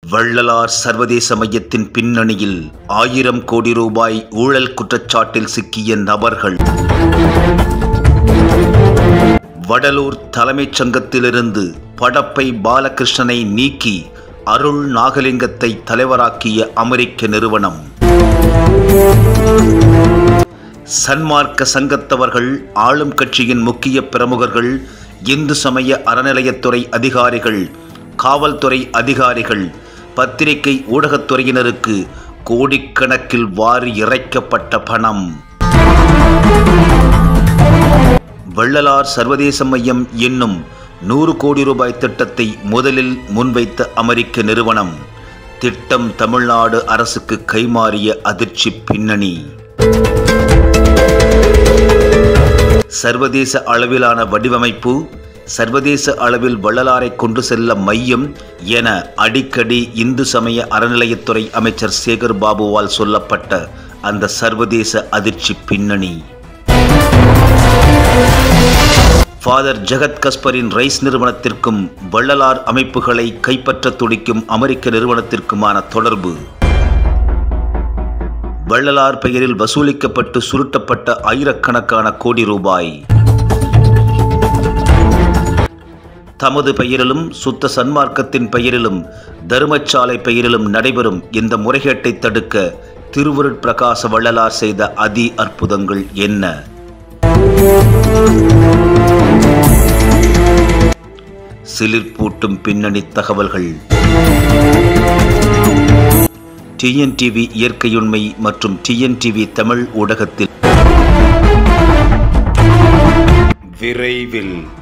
வள்ளலார் சர்வதேச மையத்தின் பின்னணியில் 1000 கோடி ரூபாய் ஊழல் குற்றச்சாட்டில் சிக்கிய நபர்கள். வடலூர் தலைமைச் சங்கத்திலிருந்து படப்பை பாலகிருஷ்ணனை நீக்கி அருள் நாகலிங்கத்தை தலைவராக்கிய அமெரிக்க நிறுவனம். சன்மார்க்க சங்கத்தவர்கள், ஆளும் கட்சியின் முக்கிய பிரமுகர்கள், இந்து சமய அறநிலையத்துறை அதிகாரிகள், காவல்துறை அதிகாரிகள், பத்திரிகை ஊடகத்துறையினருக்கு கோடிக்கணக்கில் வாரி இறைக்கப்பட்ட பணம். வள்ளலார் சர்வதேச மையம் என்னும் 100 கோடி ரூபாய் திட்டத்தை முதலில் முன்வைத்த அமெரிக்க நிறுவனம். திட்டம் தமிழ்நாடு அரசுக்கு கைமாறிய அதிர்ச்சி பின்னணி. சர்வதேச அளவிலான வடிவமைப்பு, சர்வதேச அளவில் வள்ளலாரை கொண்டு செல்ல மையம் என அடிக்கடி இந்து சமய அறநிலையத்துறை அமைச்சர் சேகர் பாபுவால் சொல்லப்பட்ட அந்த சர்வதேச அதிர்ச்சி பின்னணி. ஃபாதர் ஜகத் கஸ்பரின் ரைஸ் நிறுவனத்திற்கும் வள்ளலார் அமைப்புகளை கைப்பற்ற துடிக்கும் அமெரிக்க நிறுவனத்திற்குமான தொடர்பு. வள்ளலார் பெயரில் வசூலிக்கப்பட்டு சுருட்டப்பட்ட ஆயிரக்கணக்கான கோடி ரூபாய். தமது பெயரிலும் சுத்த சன்மார்க்கத்தின் பெயரிலும் தர்மசாலை பெயரிலும் நடைபெறும் இந்த முறைகேட்டை தடுக்க திருவருட்பிரகாச வள்ளலார் செய்த அதி அற்புதங்கள் என்ன? சிலிர்ப்பூட்டும் பின்னணி தகவல்கள். டிஎன்டிவி இயற்கையுண்மை மற்றும் டிஎன்டிவி தமிழ் ஊடகத்தில் விரைவில்.